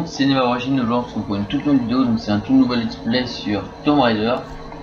monde, c'est Neva Origin. Aujourd'hui on se retrouve pour une toute nouvelle vidéo, donc c'est un tout nouvel let's play sur Tomb Raider.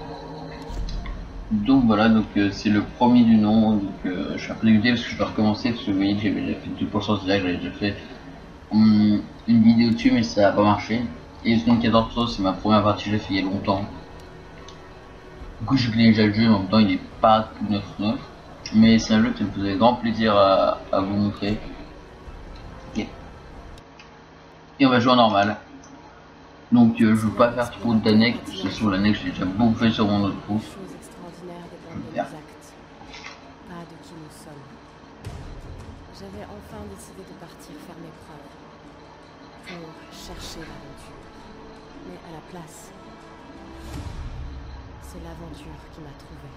Donc voilà, donc c'est le premier du nom, donc je suis un peu dégoûté parce que je dois recommencer parce que vous voyez que j'avais déjà fait 2% de live, j'avais déjà fait une vidéo dessus mais ça n'a pas marché. Et le Smash 14 c'est ma première partie, je l'ai fait il y a longtemps. Du coup je connais déjà le jeu, mais en même temps il n'est pas tout neuf. Mais c'est un jeu qui me faisait grand plaisir à vous montrer. Okay. Et on va jouer en normal. Donc je veux pas faire trop d'annexes, de toute façon l'annexe j'ai déjà beaucoup fait sur mon autre pouce. Pas de qui nous sommes. J'avais enfin décidé de partir faire mes preuves. Pour chercher l'aventure. Mais à la place, c'est l'aventure qui m'a trouvée.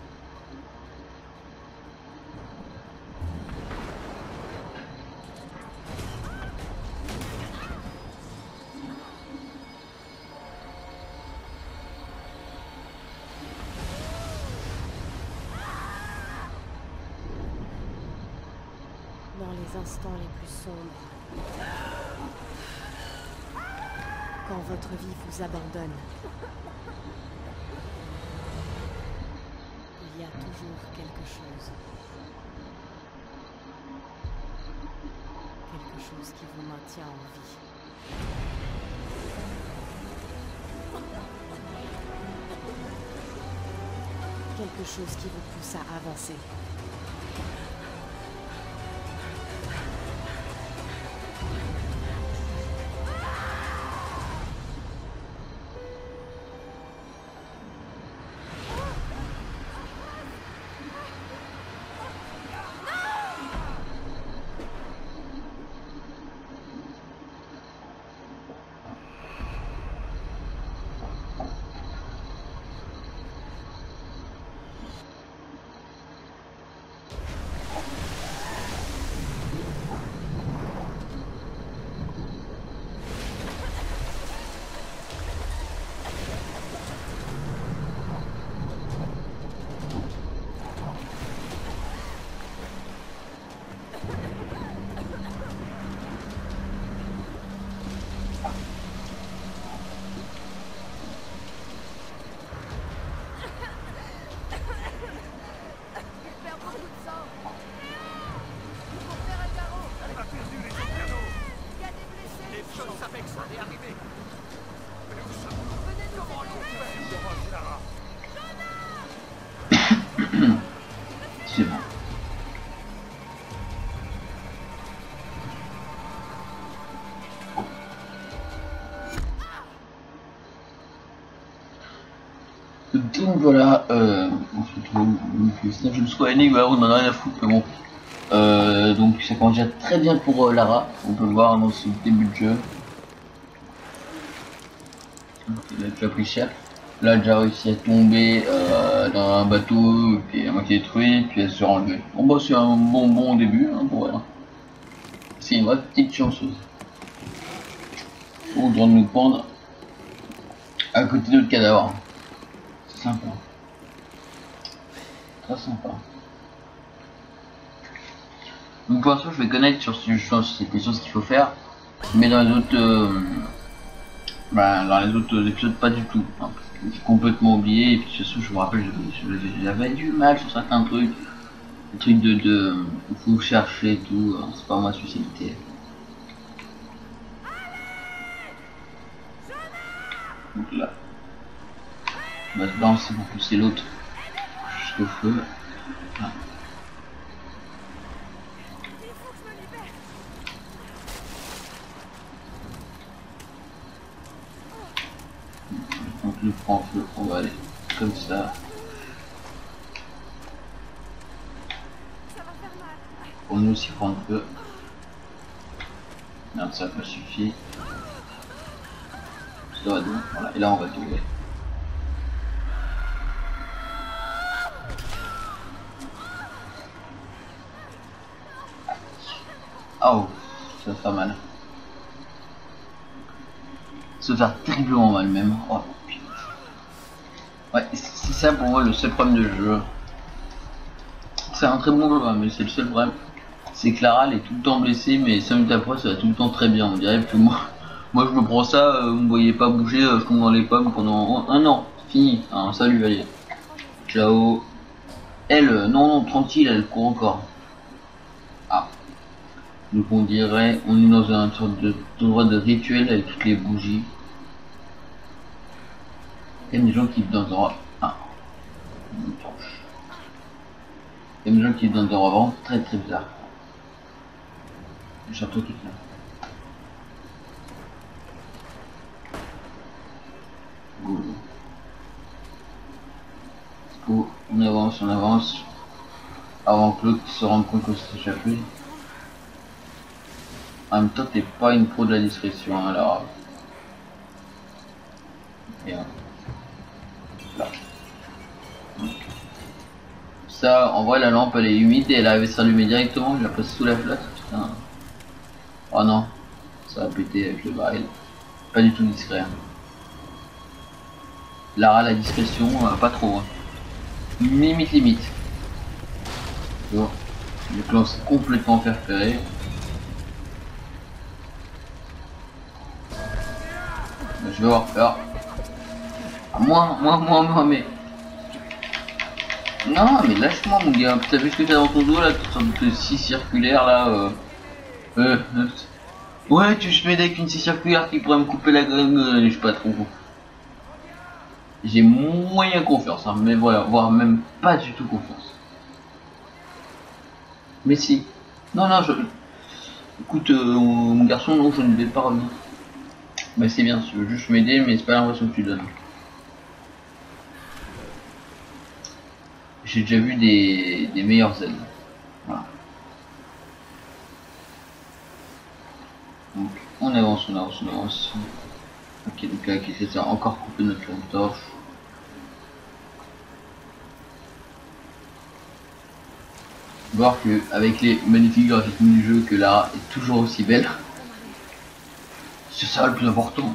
Dans les instants les plus sombres, quand votre vie vous abandonne, il y a toujours quelque chose. Quelque chose qui vous maintient en vie. Quelque chose qui vous pousse à avancer. C'est bon. Donc voilà, on se retrouve donc Snap je me sois aîné, on en a rien à foutre, mais bon. Donc ça commence déjà très bien pour Lara, on peut le voir dans ce début de jeu. Il a déjà pris cher. Là, elle a déjà réussi à tomber dans un bateau qui est à moitié détruit, puis elle se enlevée. Bon bah c'est un bon début hein, pour elle. C'est une vraie petite chanceuse. On doit nous prendre à côté de notre cadavre. C'est sympa. Très sympa. Donc pour l'instant je vais connaître sur ces choses qu'il faut faire. Mais dans les autres épisodes pas du tout. Hein, parce que j'ai complètement oublié et puis de toute façon je me rappelle j'avais du mal sur certains trucs. Les trucs de faut chercher et tout, hein, c'est pas ma spécialité. Donc là. On va se balancer pour pousser l'autre jusqu'au feu. Voilà. Donc le prend en feu, on va aller comme ça. Pour nous aussi prendre feu. Merde, ça n'a pas suffi. Ça va donc, voilà, et là on va tomber. Oh, ça va faire mal. Ça va faire terriblement mal même. Oh, putain. Ouais, c'est ça pour moi le seul problème de jeu. C'est un très bon jeu, mais c'est le seul problème. C'est que Lara elle est tout le temps blessée, mais 5 minutes après ça va tout le temps très bien. On dirait que Moi je me prends ça, vous me voyez pas bouger, je tombe dans les pommes pendant un an. Fini. Hein, salut, allez. Ciao. Elle, non, non, tranquille, elle court encore. Ah. Donc on dirait, on est dans un sorte d'endroit de rituel avec toutes les bougies. Il y a des gens qui vivent dans un endroit. Ah. Une torche. Il y a des gens qui vivent dans un endroit vraiment très très bizarre. Le château qui est là. Go. On avance, on avance. Avant que l'autre se rende compte qu'on s'est échappé. En même temps, t'es pas une pro de la discrétion, hein, alors. Et là. Ça, en vrai, la lampe elle est humide et elle arrive à s'allumer directement. Je la place sous la flotte. Putain. Oh non, ça va péter avec le baril. Pas du tout discret. Hein. Lara, la discrétion, pas trop. Hein. Limite, limite. Bon. Le clan s'est complètement fait repérer. Je vais avoir peur. Ah, moi, mais. Non, mais lâche-moi, mon gars. T'as vu ce que t'as dans ton dos là, toute sorte de scie circulaire là. Ouais, tu je m'aides avec une scie circulaire qui pourrait me couper la graine, je sais pas trop. J'ai moyen confiance, hein, mais voilà, voire même pas du tout confiance. Mais si. Non, non, je. Écoute, mon garçon, non, je ne vais pas revenir. Bah c'est bien, tu veux juste m'aider, mais c'est pas l'impression que tu donnes. J'ai déjà vu des meilleures aides. Voilà. Donc, on avance, on avance, on avance. Ok, donc là, qu'est-ce que ça a encore coupé notre lampe torche. Voir que avec les magnifiques graphismes du jeu, que Lara est toujours aussi belle. C'est ça le plus important.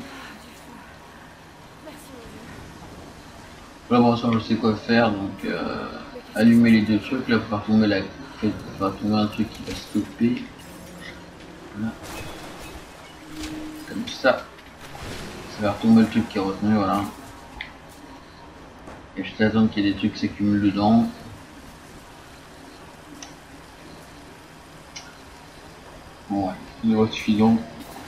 Là pour l'instant je sais quoi faire, donc allumer les deux trucs, là pour faire tomber la. Pour faire tomber un truc qui va stopper. Voilà. Comme ça. Ça va retomber le truc qui est retenu, voilà. Et juste attendre qu'il y ait des trucs qui s'accumulent dedans. Bon, ouais, il va suffisant.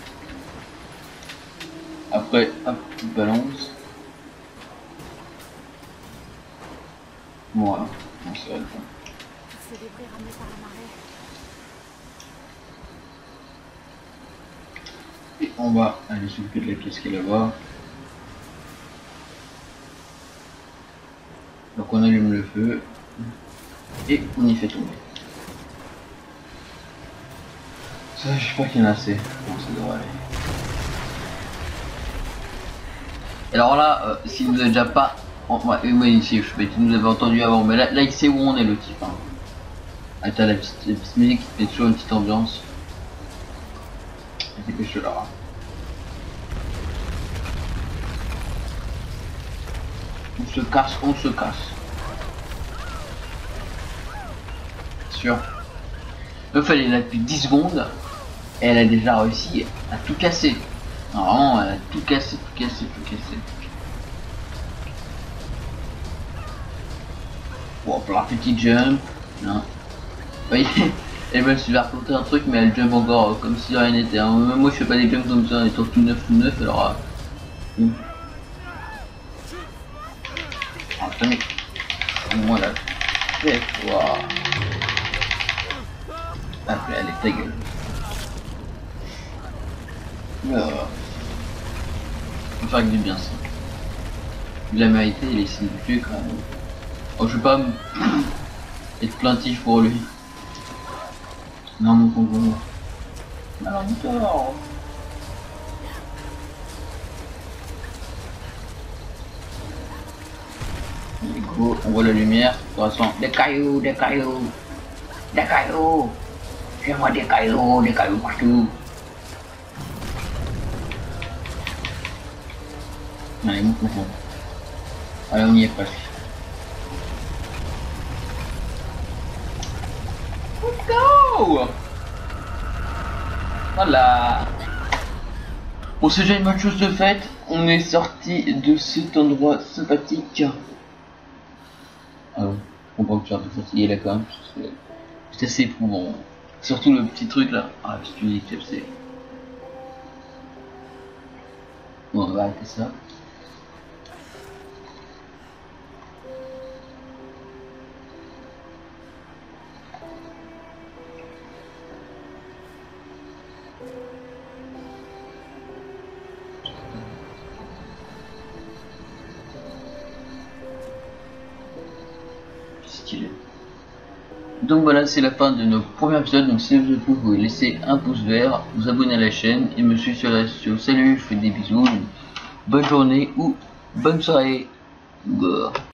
Après, hop, petite balance. Voilà, bon, ça va le faire. Et on va aller s'occuper de la pièce qui est là-bas. Donc on allume le feu et on y fait tomber. Ça, je sais pas qu'il y en a assez. Bon, ça devrait aller. Alors là, si vous n'avez déjà pas. Ouais, ici, je sais pas si vous avez entendu avant, mais là il sait où on est le type. Hein. Ah, t'as la petite musique qui fait toujours une petite ambiance. Et dépêche là. On se casse, on se casse. Sûr. Meuf, elle est là depuis 10 secondes. Et elle a déjà réussi à tout casser. Non, vraiment, elle a tout cassé, tout cassé, tout cassé. Bon, pour la petite jump. Non. Vous voyez, elle va se faire porter un truc, mais elle jump encore comme si rien n'était. Hein. Même moi, je fais pas des jumps comme ça, étant tout neuf, alors. Ah, tenez. Moi là. Fais-toi. Ah, allez, ta gueule. Faut faire que du bien ça. Il a mérité, il est signé du tuer quand même. Oh, je vais pas être plaintif pour lui. Non, mon concours. Alors, tort. Du coup, on voit la lumière. De toute façon, des cailloux, des cailloux. Des cailloux. Fais-moi des cailloux partout. Allez, mon concours. Allez, on y est presque. Let's go! Voilà. Bon, c'est déjà une bonne chose de faite. On est sorti de cet endroit sympathique. Ah ouais, je comprends que tu es un peu fatigué là quand même. C'est assez éprouvant. Surtout le petit truc là. Ah, je te dis que c'est. Bon, on va arrêter ça. Stylé. Donc voilà, c'est la fin de notre premier épisode. Donc si vous avez plu, vous pouvez laisser un pouce vert, vous abonner à la chaîne et me suivre sur les réseaux sociaux. Salut, je vous fais des bisous, bonne journée ou bonne soirée. Gore.